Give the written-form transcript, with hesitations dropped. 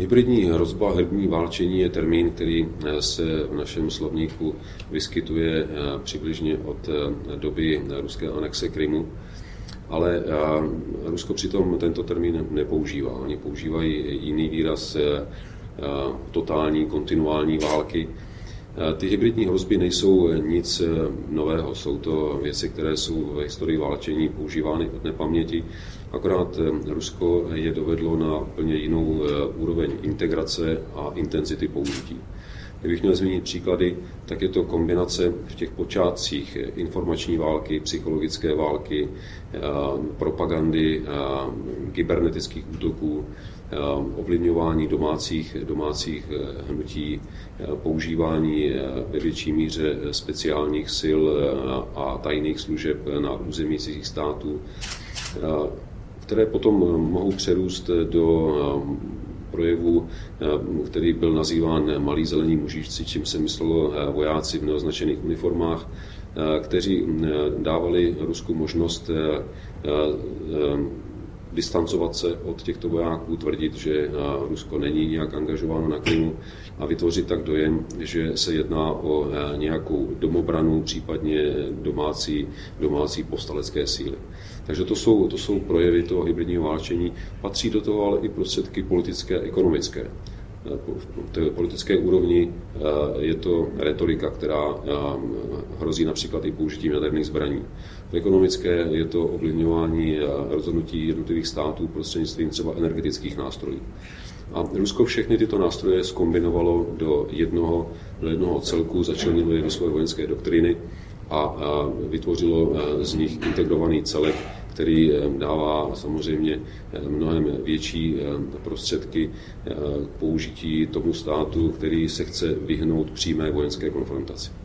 Hybridní hrozba, hybridní válčení je termín, který se v našem slovníku vyskytuje přibližně od doby ruské anexe Krymu, ale Rusko přitom tento termín nepoužívá. Oni používají jiný výraz totální, kontinuální války. Ty hybridní hrozby nejsou nic nového, jsou to věci, které jsou v historii válčení používány od nepaměti, akorát Rusko je dovedlo na úplně jinou úroveň integrace a intenzity použití. Kdybych měl zmínit příklady, tak je to kombinace v těch počátcích informační války, psychologické války, propagandy, kybernetických útoků, ovlivňování domácích hnutí, používání ve větší míře speciálních sil a tajných služeb na území cizích států, které potom mohou přerůst do projevu, který byl nazýván malí zelení mužičci, čím se myslelo vojáci v neoznačených uniformách, kteří dávali Rusku možnost distancovat se od těchto vojáků, tvrdit, že Rusko není nějak angažováno na Krymu a vytvořit tak dojem, že se jedná o nějakou domobranu, případně domácí povstalecké síly. Takže to jsou projevy toho hybridního válčení. Patří do toho ale i prostředky politické a ekonomické. V té politické úrovni je to retorika, která hrozí například i použitím jaderných zbraní. V ekonomické je to ovlivňování rozhodnutí jednotlivých států prostřednictvím třeba energetických nástrojů. A Rusko všechny tyto nástroje zkombinovalo do jednoho celku, začlenilo je do své vojenské doktriny a vytvořilo z nich integrovaný celek, který dává samozřejmě mnohem větší prostředky k použití tomu státu, který se chce vyhnout přímé vojenské konfrontaci.